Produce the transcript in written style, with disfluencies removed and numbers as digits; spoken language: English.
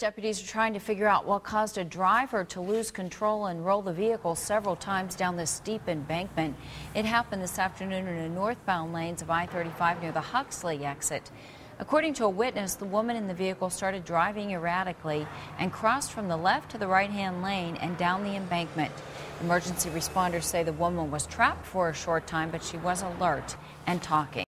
Deputies are trying to figure out what caused a driver to lose control and roll the vehicle several times down the steep embankment. It happened this afternoon in the northbound lanes of I-35 near the Huxley exit. According to a witness, the woman in the vehicle started driving erratically and crossed from the left to the right-hand lane and down the embankment. Emergency responders say the woman was trapped for a short time, but she was alert and talking.